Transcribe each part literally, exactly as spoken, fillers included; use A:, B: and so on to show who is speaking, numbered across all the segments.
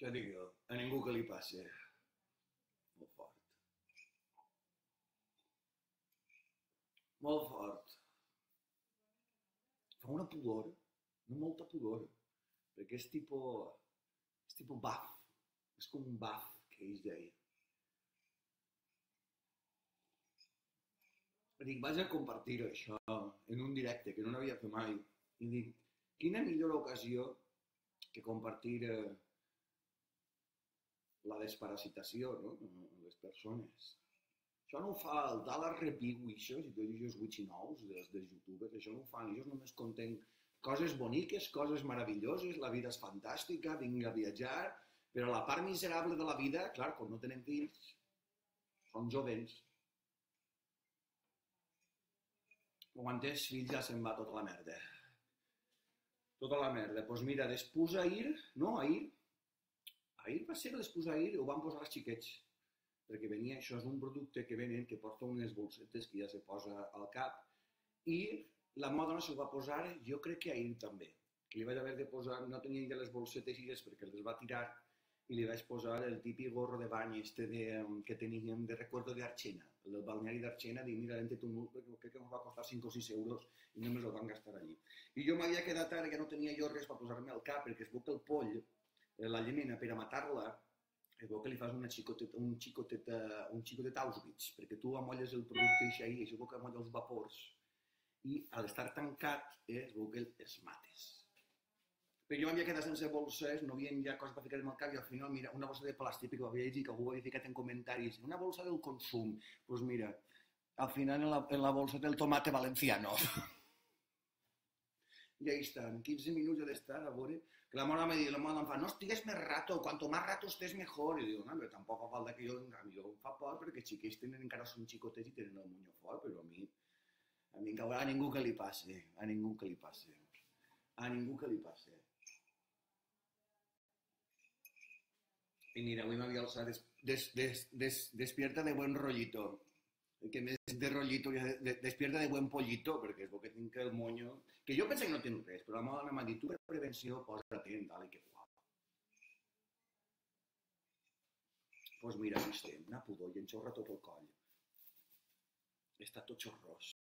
A: Què dic jo? A ningú que li passi. Molt fort. Molt fort. Fa una pudor, no molta pudor, perquè és tipus, és tipus baf, és com un baf que ells deia. Dic, vaig a compartir això en un directe que no n'havia fet mai. I dic, quina millor ocasió que compartir eh, la desparasitació, no? Les persones. Això no ho fa el Dallas Repigo i això, si tu dius vuit i nous dels, dels youtubers, això no ho fan, ells només conten coses boniques, coses meravelloses, la vida és fantàstica, vinc a viatjar, però la part miserable de la vida, clar, quan no tenen fills, són jovens. Quan tens fills ja se'n va tota la merda. Tota la merda. Doncs pues mira, després ahir, no, ahir, ahir va ser després ahir, ho van posar els xiquets. Perquè venia, això és un producte que venen, que porta unes bolsetes que ja se posa al cap, i la meva dona se'l va posar, jo crec que ahir també, que li vaig haver de posar, no tenia ja les bolsetes i perquè les va tirar, i li vaig posar el típic gorro de bany este de, que teníem de recuerdo d'Arxena, el del balneari d'Arxena, dic, mira, l'hem fet un ús, perquè crec que ens va costar cinc o sis euros i només el van gastar allí. I jo m'havia quedat ara, ja no tenia jo res per posar-me al cap, perquè es veu que el poll, la llemena, per a matar-la, es veu que li fas una xicotet, un, xicotet, un xicotet Auschwitz, perquè tu amolles el producte i així, es veu que amolla els vapors, i a l'estar tancat es veu que els mates. Però jo m'havia quedat sense bolses, no havia ja coses per ficar-me al cap, i al final, mira, una bolsa de plàstic que ho havia llegit, que algú ho havia ficat en comentaris, una bolsa del consum, doncs mira, al final en la, en la bolsa del tomate valenciano. I ahí estan, quinze minuts he d'estar a veure, que la mona me diu, la mona em fa, no estigues més rato, cuanto más rato estés mejor. I dic, no, però tampoc fa falta que jo, a mi em fa por, perquè els xiquets tenen, encara són xicotets i tenen el monyo fort, però a mi, a mi encara a ningú que li passi, a ningú que li passi, a ningú que li passi. I mira, avui m'havia alçat des, des, des, des, despierta de buen rollito. Que més de rollito, de, despierta de buen pollito, perquè és bo que tinc el monyo... Que jo penso que no tinc res, però la meva dona m'ha dit, tu per prevenció posa-te'n, dale, que guapo. Doncs pues mira, aquí estem, una pudor i enxorra tot el coll. Està tot xorrós.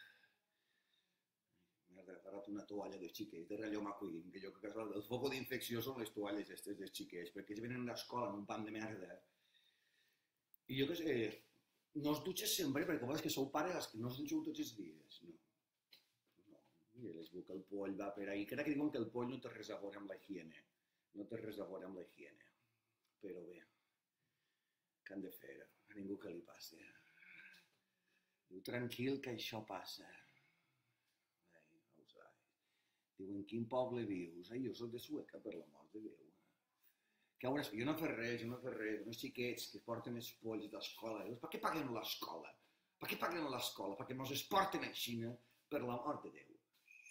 A: M'he agarrat una toalla dels xiquets, de Relló McQueen, que jo crec que el foc d'infecció són les toalles aquestes dels xiquets, perquè ells venen a l'escola amb un pam de merda. I jo què sé, no es dutxes sempre, perquè vols que sou pares que no es dutxeu tots els dies. No. No. Mira, les veu que el poll va per ahí. Crec que diuen que el poll no té res a veure amb la higiene. No té res a veure amb la higiene. Però bé, què han de fer? A ningú que li passi. Diu, tranquil, que això passa. Diu, en quin poble vius? Ai, jo soc de Sueca, per l'amor de Déu. Que hauràs... Jo no he fet res, jo no he fet res. Uns xiquets que porten els polls d'escola. Per què paguen l'escola? Per què paguen l'escola? Perquè mos es porten a Xina, per l'amor de Déu.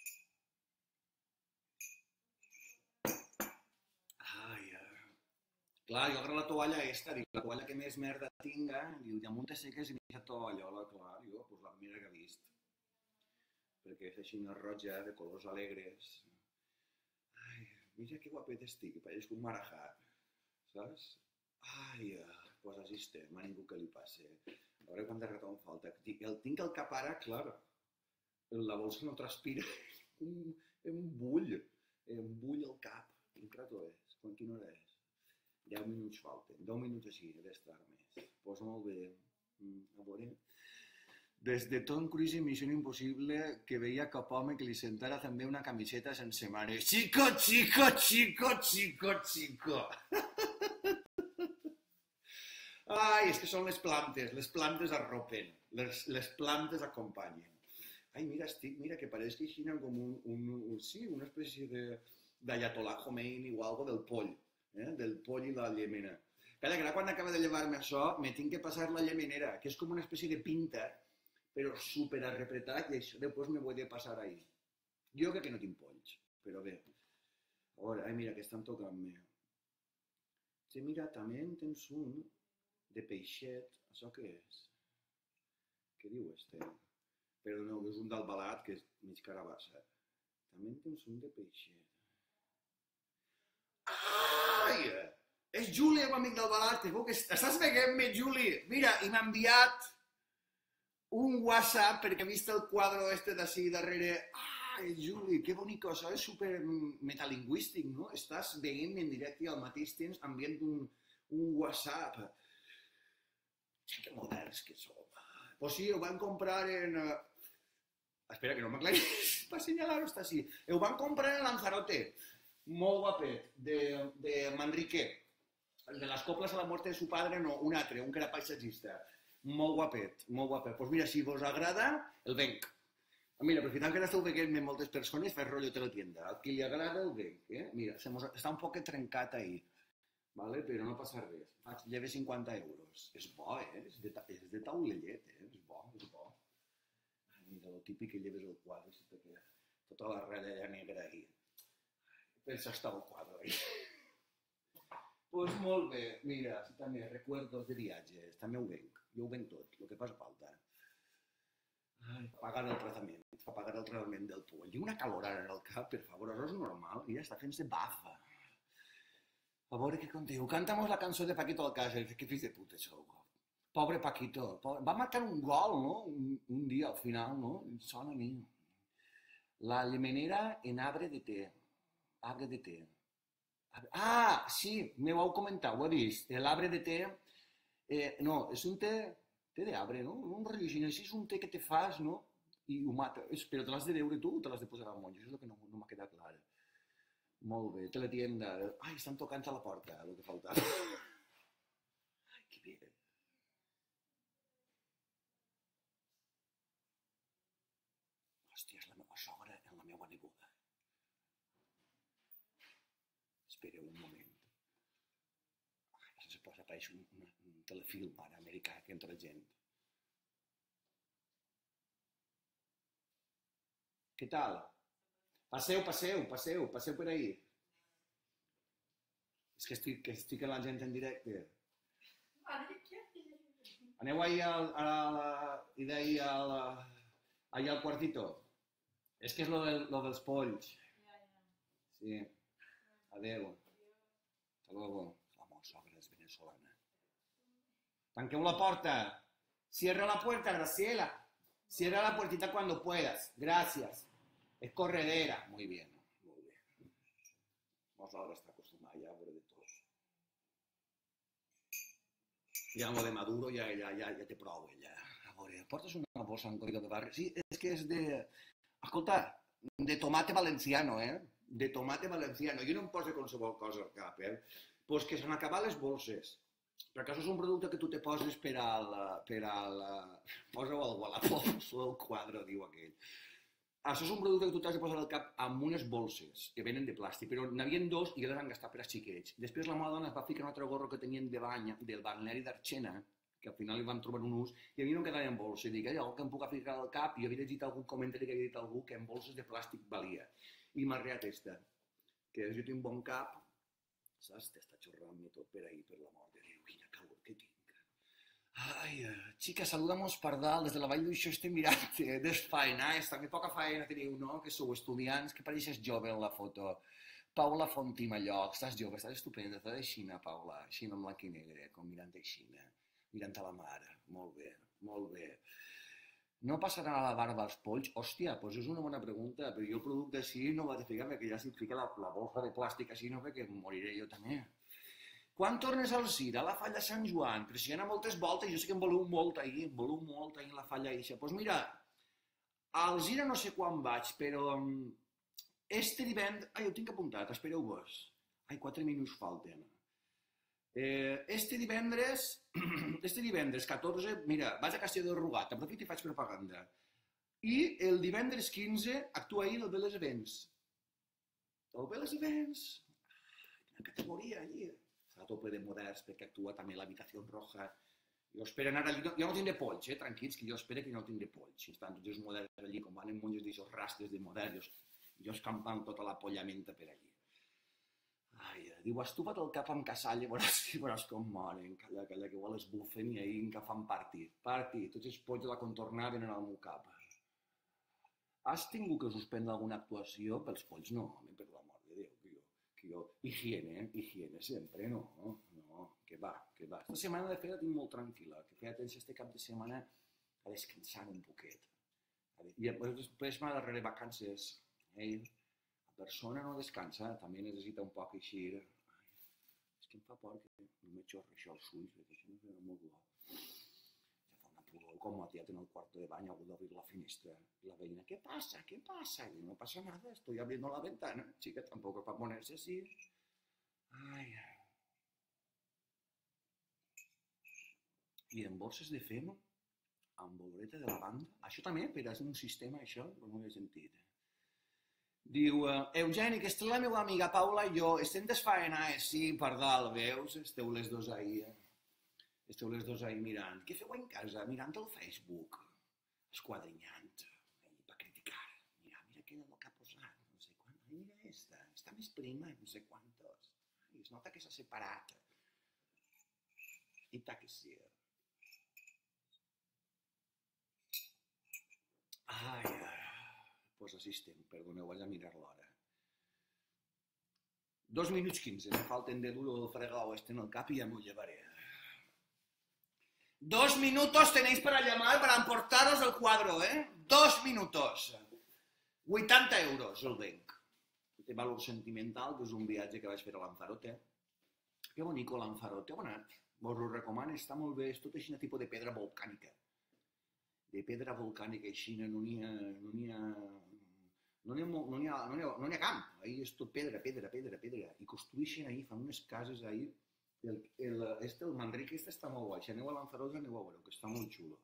A: Ai, ai. Clar, jo agarro la toalla esta, dic, la toalla que més merda tinga, diu, damunt te seques i aquesta tovallola, clar, diu, doncs la primera que he vist. Perquè és així una roja de colors alegres. Ai, mira que guapet estic, que pareix un marajá, saps? Ai, doncs així estem, a ningú que li passi. A veure quanta rata em falta. El tinc al cap ara, clar, la bolsa no transpira, em bull, em bull el cap. Quin rato és? Quina hora és? deu minuts falten, deu minuts així, he d'estar més. Doncs molt bé, a veure... Des de Tom Cruise i Missió Impossible que veia cap home que li sentara també una camiseta sense mare. Chico, chico, chico, chico, chico. Ai, és que són les plantes, les plantes arropen, les, les plantes acompanyen. Ai, mira, estic, mira, que pareix que així com un, un, un, sí, una espècie d'ayatollah Khomeini o algo del poll, eh? Del poll i la llemena. Calla, que ara quan acaba de llevar-me això, me tinc que passar la llemenera, que és com una espècie de pinta, però super arrepretat, i això després me ho he de passar ahí. Jo crec que no tinc polls, però bé. Ara, ai, mira, que estan tocant-me. Sí, mira, també en tens un de peixet. Això què és? Què diu este? Però no, és un d'albalat, que és mig carabassa. També en tens un de peixet. Ai! És Juli, el amic del Balat, que veu que estàs veient-me, Juli? Mira, i m'ha enviat un WhatsApp perquè ha vist el quadre este d'ací darrere. Ai, Juli, que bonic, això és super metalingüístic, no? Estàs veient en directe i al mateix temps enviant un, un WhatsApp. Que moderns que som. Pues sí, ho van comprar en... Espera, que no m'aclaris, per assenyalar-ho, està així. Ho van comprar en Lanzarote, molt guapet, de, de Manrique. El de les coples a la mort de su padre, no, un altre, un que era paisatgista. Molt guapet, molt guapet. Doncs pues mira, si vos agrada, el venc. Mira, aprofitant que esteu veient moltes persones, fes rotllo de la tienda. A qui li agrada, el venc. Eh? Mira, se mos... està un poc trencat ahir, vale? Però no passa res. Faig lleve cinquanta euros. És bo, eh? És de, ta... és de taulellet, eh? És bo, és bo. Mira, el típic que lleves el quadre, perquè tota la ratlla negra ahí. Pensa estar el quadre ahí. Pues molt bé, mira, també recuerdos de viatges, també ho venc, jo ho venc tot, el que passa falta. Ai, pagar el tractament, fa pagar el tractament del poll. I una calor ara en el cap, per favor, això és normal, i ja està fent-se bafa. A veure què contiu, canta'mos la cançó de Paquito Alcácer, que fills de puta sou. Pobre Paquito, pobre... va marcar un gol, no? Un, un dia al final, no? Em sona a mi. La llamanera en arbre de té, arbre de té. Ah, sí, me ho heu comentat, ho he vist. L'arbre de té, eh, no, és un té, té d'arbre, no? Un religió, així és un té que te fas, no? I ho mata. Però te l'has de veure tu o te l'has de posar al monjo? Això és el que no, no m'ha quedat clar. Molt bé, teletienda. Ai, estan tocant a la porta, el que faltava. Ai, que bé. Hòstia, és la meva sogra en la meva nebuda. Espereu un moment. Se posa, apareix un, un, un telefilm ara americà que entra gent. Què tal? Passeu, passeu, passeu, passeu per ahí. És que estic, que estic amb la gent en directe. Aneu ahí al, a la, i d'ahí al, allà al quartito. És que és lo, del, lo dels polls. Sí. Adeu. Hasta luego. La meva sogra és venezolana. Tanqueu la porta. Cierra la puerta, Graciela. Cierra la puertita cuando puedas. Gracias. Es corredera. Muy bien. Muy bien. Vamos ahora está acostumbrada ya a ver de todo. Ya lo de Maduro ya, ya, ya, ja té prou, ella. A veure, portes una bossa en código de barri? Sí, és que és de... Escolta, de tomate valenciano, eh? De tomate valenciano. Jo no em poso qualsevol cosa al cap, eh? Pues que s'han acabat les bolses. Perquè això és un producte que tu te poses per al... Per al posa-ho al Wallapop, o al quadre, diu aquell. Això és un producte que tu t'has de posar al cap amb unes bolses que venen de plàstic, però n'havien dos i ja les han gastat per als xiquets. Després la meva dona es va ficar un altre gorro que tenien de bany del balneari d'Arxena, que al final li van trobar un ús, i a mi no em quedava en bolsa. I dic, hi ha algú que em puc ficar al cap, i havia llegit algun comentari que havia dit algú que en bolses de plàstic valia. I m'ha reat esta, que jo tinc bon cap, saps? T'està xorrant-me tot per ahí, per la mort de Déu, quina calor que tinc. Ai, xica, saludamos per dalt, des de la Vall d'Uixó estem mirant, eh, desfaenats, també poca faena teniu, no? Que sou estudiants, que pareixes jove en la foto. Paula Fonti Malloc, estàs jove, estàs estupenda, estàs aixina, Paula, aixina en blanc i negre, com mirant aixina, mirant a la mare, molt bé, molt bé. No passaran a la barba els polls? Hòstia, doncs és una bona pregunta, però jo el producte així no vaig a ficar, perquè ja si et fica la, la bolsa de plàstic així, no, perquè moriré jo també. Quan tornes al Cir? A la Falla Sant Joan? Però si hi ha moltes voltes, jo sé que em voleu molt ahir, em voleu molt ahir la Falla Eixa. Doncs mira, al Cir no sé quan vaig, però este divendres... Ai, ho tinc apuntat, espereu-vos. Ai, quatre minuts falten. Eh, este divendres, este divendres catorze, mira, vaig a Castelló de Rugat, aprofito i faig propaganda. I el divendres quinze actua ahir el Vélez Events. El Vélez Events? Quina categoria allí. A tope de moderns, perquè actua també l'Habitació Roja. Jo espero anar allí, jo no tindré polls, eh, tranquils, que jo espero que no tindré polls. Estan tots els moderns allí, com van en monjos d'aixòs rastres de moderns, jo escampant tota la pollamenta per allí. Ai, diu, estupa't el cap amb casalla, veuràs, veuràs com moren, calla, calla, que igual es bufen i ahir que fan party. Party, tots els polls de la contornada venen al meu cap. Has tingut que suspendre alguna actuació? Pels polls no, home, per l'amor de Déu, que jo, que tio, higiene, eh? Higiene sempre, no? No, que va, que va. Esta setmana de fet la tinc molt tranquil·la, que feia temps este cap de setmana a descansar un poquet. I després m'ha darrere vacances, eh? La persona no descansa, també necessita un poc eixir. És que em fa por que no me xorri això als ulls, perquè això no és molt bo. Ja fa una pudor, com ha tirat en el quarto de baño, ha hagut d'obrir la finestra. Y la veïna, ¿qué pasa? ¿Qué pasa? Y no pasa nada, estoy abriendo la ventana. Chica, tampoco es para ponerse así. Ai. I en borses de fem, amb boloreta de lavanda. Això també, però és un sistema, això, no ho he sentit. Diu, Eugeni, que està la meva amiga Paula i jo, estem desfaenades, sí, per dalt, veus? Esteu les dos ahí, eh? Esteu les dos ahí mirant. Què feu en casa? Mirant el Facebook, esquadrinyant, per criticar. Mira, mira què és el que ha posat, no sé quant. Ai, mira esta, està més prima, no sé quantos. Ai, es nota que s'ha separat. I ta que sí. Ai, ai. Pues així estem, perdoneu, vaig a mirar l'hora. Dos minuts quinze, me falten de duro el fregau este en el cap i ja m'ho llevaré. Dos minutos tenéis para llamar para importaros el cuadro, ¿eh? Dos minutos. vuitanta euros el venc. Té valor sentimental, que és un viatge que vaig fer a Lanzarote. Que bonico Lanzarote, on anat? Vos ho recomano, està molt bé, és tot així un tipus de pedra volcànica. De pedra volcànica així, no n'hi ha... No n'hi ha... No n'hi ha, no n'hi ha, no n'hi ha, no n'hi ha camp, ahí és tot pedra, pedra, pedra, pedra, i construeixen ahí, fan unes cases ahí, el, el, este, el Manrique este està molt guai, si aneu a Lanzarote aneu a veure, que està molt xulo.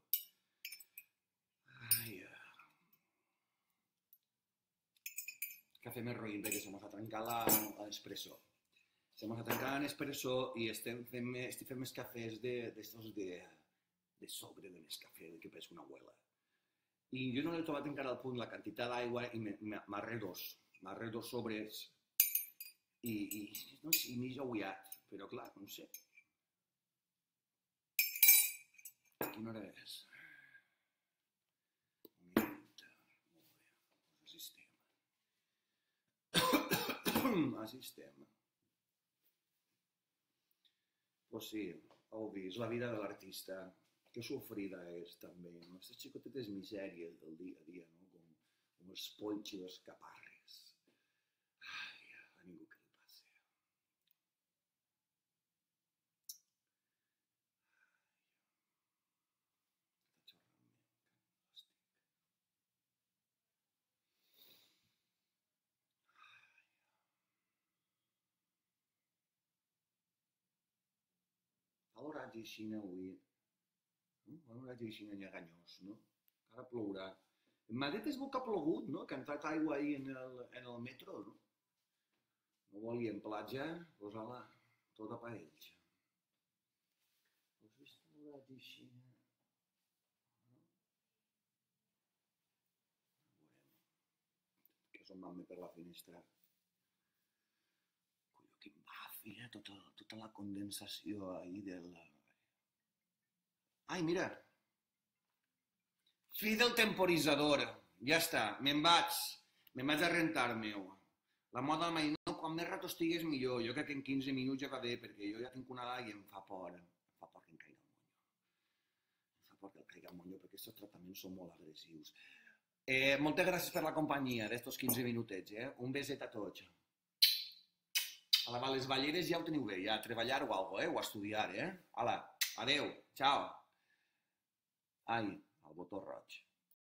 A: Ai, cafè més roïn, perquè se mos ha trencat l'espresso. Se mos ha trencat l'espresso i estem fent, estic fent més cafès d'estos de, de sobre de Nescafé, que és una abuela. I jo no l'he trobat encara al punt la quantitat d'aigua i m'arré dos, m'arré dos sobres i, i no sé, i m'he jauiat, però clar, no sé. Quina hora és? Una minuta, molt bé, així estem. Així estem. Pues sí, heu vist, la vida de l'artista. Que sofrida és, també, no? Aquestes xicotetes misèries del dia a dia, no? Com, com els polls i les caparres. Ai, a ningú que li passi. Ai, està xorrant-me, que l'estic. Fa l'oratge així avui. Un horatge així nyeganyós, no? Ara plourà. En Madrid és bo que ha plogut, no? Que ha entrat aigua ahir en el, en el metro, no? No volien platja, posa-la tota per ells. Has vist l'horatge així? Que s'ho per la finestra. Colló, quin bafi, eh? Tota, tota la condensació ahir del... Ai, mira, fi del temporitzador, ja està, me'n vaig, me'n vaig a rentar-me-ho. La moda m'ha dit, no, quan més rato estigues millor, jo crec que en quinze minuts ja va bé, perquè jo ja tinc una edat i em fa por, em fa por que em caigui el monyo. Em fa por que em caigui el monyo, perquè aquests tractaments són molt agressius. Eh, moltes gràcies per la companyia d'estos quinze minutets, eh? Un beset a tots. A les balleres ja ho teniu bé, ja a treballar o alguna cosa, eh? O a estudiar, eh? Hala, adeu, ciao. Ai, el botó roig.